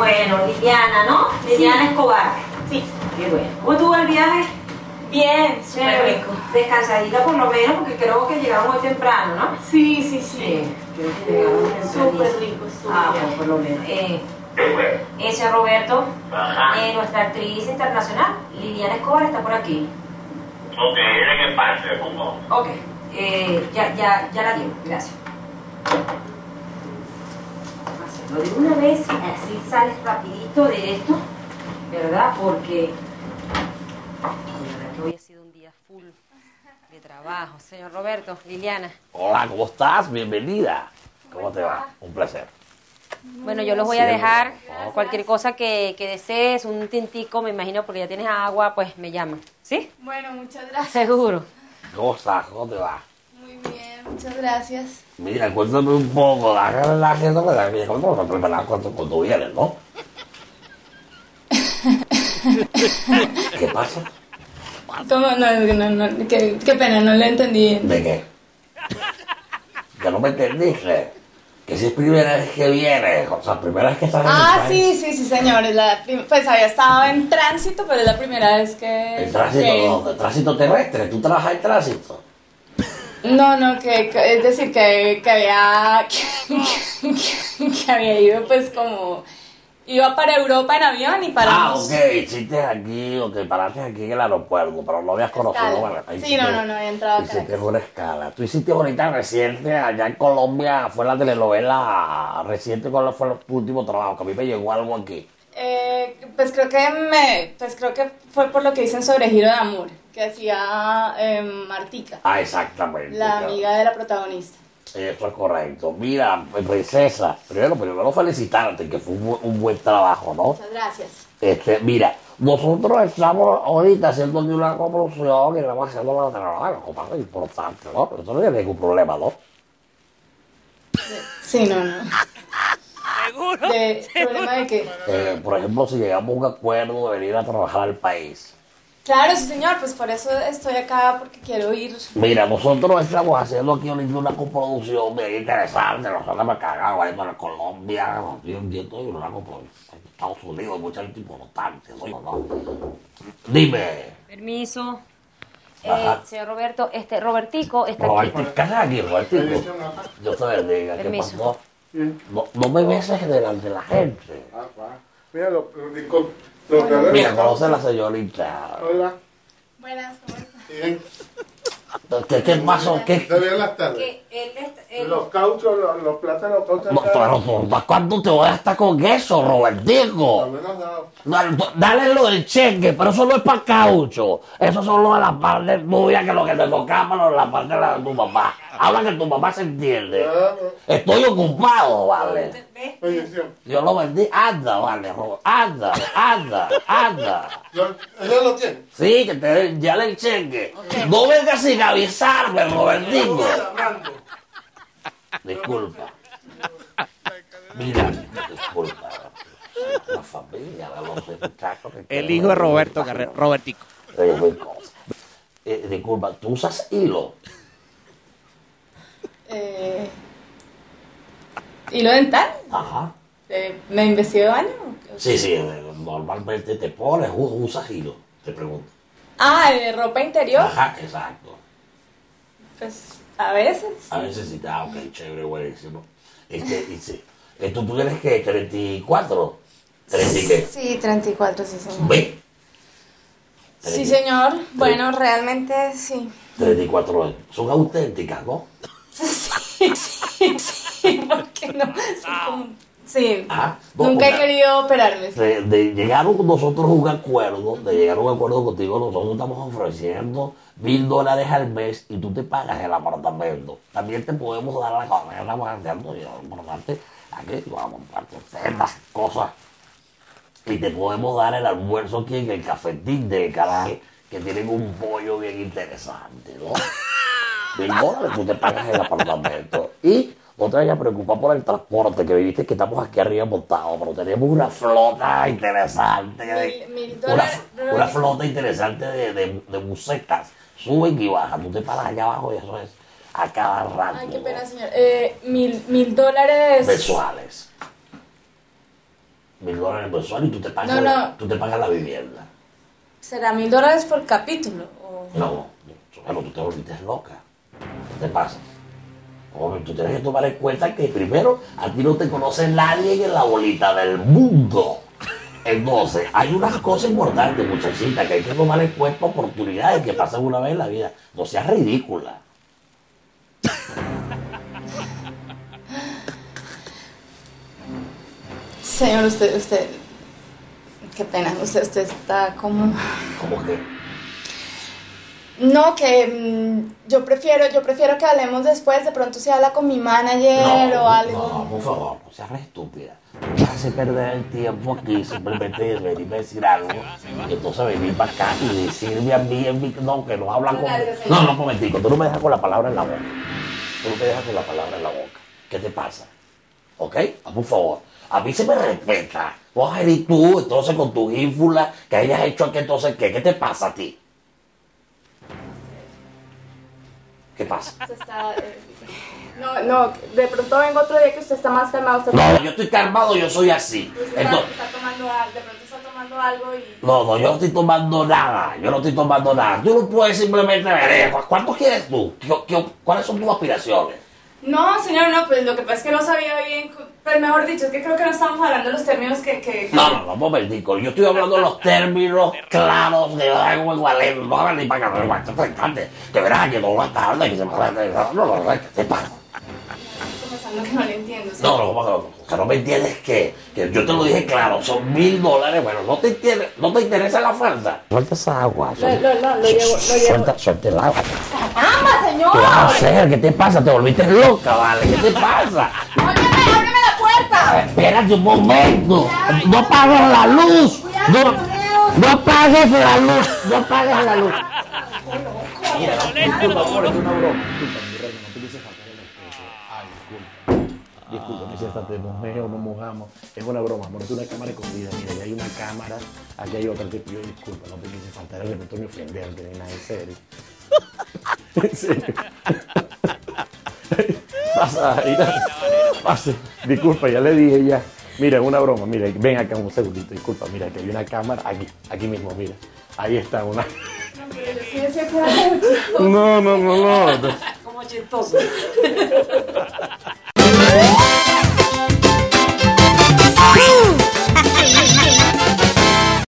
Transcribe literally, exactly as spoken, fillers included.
bueno, Liliana, ¿no? Liliana Sí. Escobar. Sí. Qué bueno. ¿Cómo estuvo el viaje? Bien, súper Chévere. rico. Descansadita por lo menos, porque creo que llegaron muy temprano, ¿no? Sí, sí, sí. Creo que llegaron temprano. Súper rico, súper Ah, bien. bueno, por lo menos. Eh, ese Roberto, eh, nuestra actriz internacional, Liliana Escobar, está por aquí. Ok, ¿en qué parte? ¿Cómo? Ok, eh, ya, ya, ya la digo, gracias. Hacerlo de una vez, así sales rapidito de esto, ¿verdad? Porque la verdad que hoy ha sido un día full de trabajo. Señor Roberto, Liliana. Hola, ¿cómo estás? Bienvenida. ¿Cómo te va? Un placer. Bueno, yo los voy a Siempre. dejar. Gracias. Cualquier cosa que, que desees, un tintico, me imagino, porque ya tienes agua, pues me llaman. ¿Sí? Bueno, muchas gracias. Seguro. ¿Cómo estás? ¿Cómo te va? Muy bien, muchas gracias. Mira, cuéntame un poco. La la gente que la que ¿cómo vas a preparar cuando, cuando vienes, no? ¿Qué pasa? ¿Cómo? No, no, no, qué, qué pena, no le entendí. ¿De qué? Que no me entendiste. Que si es primera vez que vienes, o sea, primera vez que estás en el Ah, país. sí, sí, sí, señor. Es la prim- pues había estado en tránsito, pero es la primera vez que... ¿El tránsito que- dónde? ¿Tránsito terrestre? ¿Tú trabajas en tránsito? No, no, que, que- es decir, que, que había... Que, que- que había ido, pues, como... Iba para Europa en avión y Ah, paramos. ok, hiciste aquí, o que paraste aquí en el aeropuerto, pero no habías conocido. Escala. Bueno, ahí Sí, hiciste- no, no, no había entrado a Hiciste Caracas. una escala. Tú hiciste ahorita reciente, allá en Colombia, fue la telenovela reciente, ¿cuál fue tu último trabajo? Que a mí me llegó algo aquí. Eh, pues creo que me, pues creo que fue por lo que dicen sobre Giro de Amor, que hacía eh, Martica, Ah, exactamente. la claro. amiga de la protagonista. Eso es correcto. Mira, princesa, primero, primero felicitarte, que fue un, bu- un buen trabajo, ¿no? Muchas gracias. Este, mira, nosotros estamos ahorita haciendo aquí una coproducción y estamos haciendo la telenovela, como algo importante, ¿no? Pero eso no tiene ningún problema, ¿no? Sí, no, no. ¿Seguro? De, ¿Problema de qué? Eh, por ejemplo, si llegamos a un acuerdo de venir a trabajar al país. Claro, sí, señor, pues por eso estoy acá, porque quiero ir. Mira, nosotros estamos haciendo aquí ahorita una coproducción bien interesante. Nosotros me cagamos ahí para Colombia, yo entiendo, y una coproducción en Estados Unidos, mucha gente importante, ¿no? ¿no? Dime, Permiso. Eh, Ajá. señor Roberto, este Robertico está Roberto, aquí. ¿qué haces aquí, Robertico? Yo te bendiga, ¿qué Permiso. pasó? No, no me beses delante de la gente. Ah, va. Mira, lo, lo, lo, lo que Mira, conoce a la señorita. Hola. Buenas, ¿cómo estás? Bien. ¿Qué, qué pasó? ¿Qué? ¿Está bien las tardes? Que él está- él- Los cauchos, los, los plátanos, los cauchos. No, pero ¿por ¿cuándo te voy a estar con eso, Robertico? Al menos dado. Dale, dale lo del cheque, pero eso no es para caucho. Eso solo a la parte tuya, que lo que te tocaba, la parte de la- tu mamá. Habla que tu mamá se entiende. Claro. Estoy ocupado, vale. Bendición. Yo lo vendí. Anda, vale, Ro- anda, anda, anda. Yo- ¿Ella lo tiene? Sí, que te den ya el cheque. No vengas sin avisarme, Robertico. Hablando. Disculpa. Mira, disculpa. La familia de los muchachos que El quieren hijo de venir Roberto, a- Carre- Robertico. Eh, muy cosa. Eh, disculpa, ¿tú usas hilo? Eh, ¿Hilo dental? Ajá. Eh, ¿Me investigué baño? Sí, sí, eh, normalmente te pones, u- usas hilo, te pregunto. Ah, ¿de ropa interior? Ajá, exacto. Pues a veces. A veces sí, ah, ok, chévere, buenísimo. Este, dice, ¿esto tú tienes que treinta y cuatro? ¿treinta y qué? Sí, treinta y cuatro, sí, señor. ¿Ve? Sí, señor. Bueno, realmente sí. treinta y cuatro años. Son auténticas, ¿no? Sí, sí, sí, ¿por qué no? Sí, como- sí. Ah, no, Nunca he porque- querido operarme. sí. De, de llegar nosotros a un acuerdo, de llegar a un acuerdo contigo, nosotros estamos ofreciendo mil dólares al mes y tú te pagas el apartamento. También te podemos dar la comida, más cierto, y lo importante, aquí vamos a compartir ciertas cosas. Y te podemos dar el almuerzo aquí en el cafetín del canal, que tienen un pollo bien interesante, ¿no? Mil dólares, tú te pagas el apartamento. Y no te vayas a preocupar por el transporte, que viviste que estamos aquí arriba montados, pero tenemos una flota interesante. de- Mil- mil una, dólares. una flota interesante de, de, de bucetas. Suben y bajan, tú te paras allá abajo y eso es a cada rato. Ay, qué ¿no? pena, señor. Eh, mil, mil dólares. Mensuales. Mil dólares mensuales y tú te pagas, No, no. tú te pagas la vivienda. ¿Será mil dólares por capítulo? O... No, bueno, tú te volviste loca. ¿Qué te pasa? Hombre, tú tienes que tomar en cuenta que primero a ti no te conoce nadie en la bolita del mundo. Entonces, hay unas cosas importantes, muchachita, que hay que tomar en cuenta, oportunidades que pasan una vez en la vida. No seas ridícula. Señor, usted, usted, qué pena, usted, usted está como... ¿Cómo que? No, que mm, yo prefiero, yo prefiero que hablemos después, de pronto se habla con mi manager No, o algo. no, por favor, no seas re estúpida. No hace perder el tiempo aquí, simplemente venirme a decir algo, y entonces venir para acá y decirme a mí, en mi, no, que no habla con... Gracias, señor. No, no, un momentico, tú no me dejas con la palabra en la boca. Tú no me dejas con la palabra en la boca. ¿Qué te pasa? ¿Ok? Ah, por favor. A mí se me respeta. Vos eres tú, entonces con tu ínfula, que hayas hecho aquí, entonces, ¿qué? ¿Qué te pasa a ti? ¿Qué pasa? Usted está, eh, no, no, de pronto vengo otro día que usted está más calmado. Usted, No, yo estoy calmado, yo soy así. usted está, Entonces, está tomando algo, de pronto está tomando algo y... no, no, yo no estoy tomando nada. Yo no estoy tomando nada. Tú no puedes simplemente ver, eh, ¿cu- ¿cuánto quieres tú? ¿Qué- qué- ¿Cuáles son tus aspiraciones? No, señor, no, pues lo que pasa es que no sabía bien, pues mejor dicho, es que creo que no estamos hablando de los términos que... que... No, no, no, un momentico. Yo estoy hablando de los términos claros de algo igualero. No hagas ni para que no me que verás que no va a tarde, que se me va a... No, no, no, ¿qué te pasa? Estoy pensando que no le entiendo. No, no, no, no, que no me entiendes que, que yo te lo dije claro, son mil dólares, bueno, no te entiendes, no te interesa la falta. Suelta esa agua, Lo, lo, no, lo llevo, lo llevo. suelta, suelta el agua. ¡Caramba, señor! ¿Qué vas a hacer? ¿Qué te pasa? Te volviste loca, ¿vale? ¿Qué te pasa? ¡Ábreme, ábreme la puerta! Espérate un momento, no apagues la luz, no, no apagues la luz, no apagues la luz. Mira, disculpa, amor, es una broma. Disculpa, mi reina, no te quise faltar el respeto. Ay, disculpa. Disculpa, si hasta te mojé o no mojamos. Es una broma, amor, es una cámara escondida. Mira, ya hay una cámara, aquí hay otra. Te pido disculpa, no te quise faltar el respeto ni ofenderte ni nada, en serio. En serio. Pasa, mira. Pase. Disculpa, ya le dije ya. Mira, es una broma, mira, ven acá un segundito, disculpa, mira, que hay una cámara aquí, aquí mismo, mira. Ahí está una. No, pero yo sí decía que era muy chistoso. No, no, no, no. Como chistoso.